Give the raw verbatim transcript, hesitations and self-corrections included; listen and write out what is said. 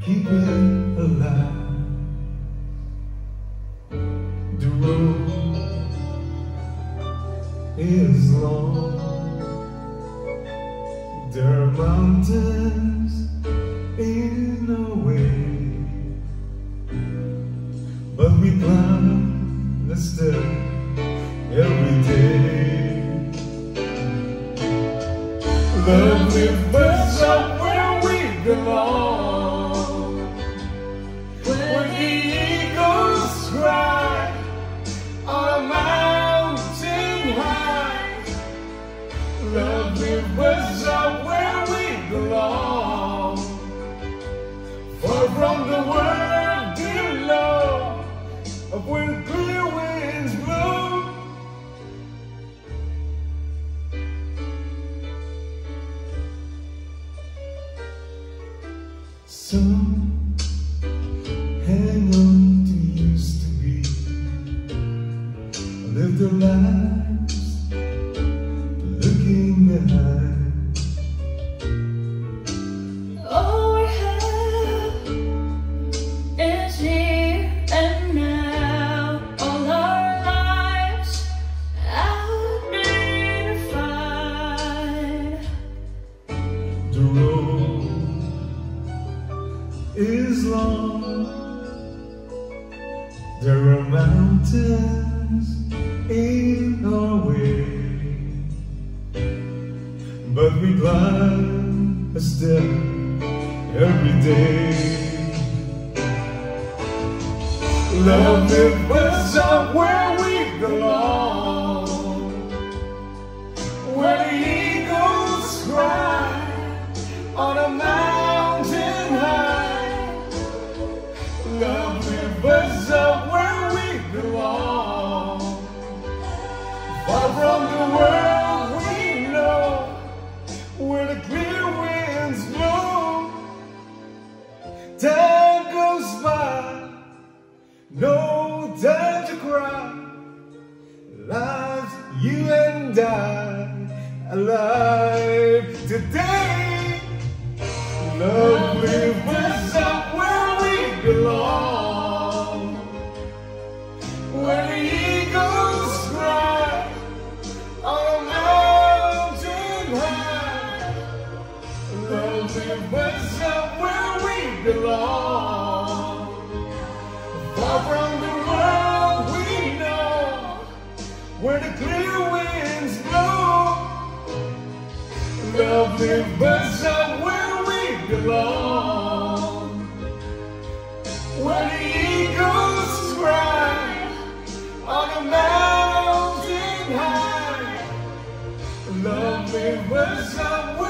keep it alive. The road is long, there are mountains in our way, but we climb the step every day. Love lift us up where we belong, where the eagles cry on a mountain high. Love lift us up where we belong, far from the world below, of where the clear winds blow. Some hang on to used to be, live their lives looking behind. All we have is here and now, all our lives out there to find. The road is long, there are mountains in our way, but we climb a step every day. Love lifts us up where we belong, where the eagles cry on a mountain high. Love lifts us up where we belong, far from the world we know, where the clear winds blow. Time goes by, no time to cry. Lives, you and I, alive today. Love lifts us up where we belong, where the eagles cry on a mountain high. Love lifts us up where we belong, far from the world we know, where the clear winds blow. Love lifts us up where we belong, where the eagles cry on a mountain high. Love lifts us up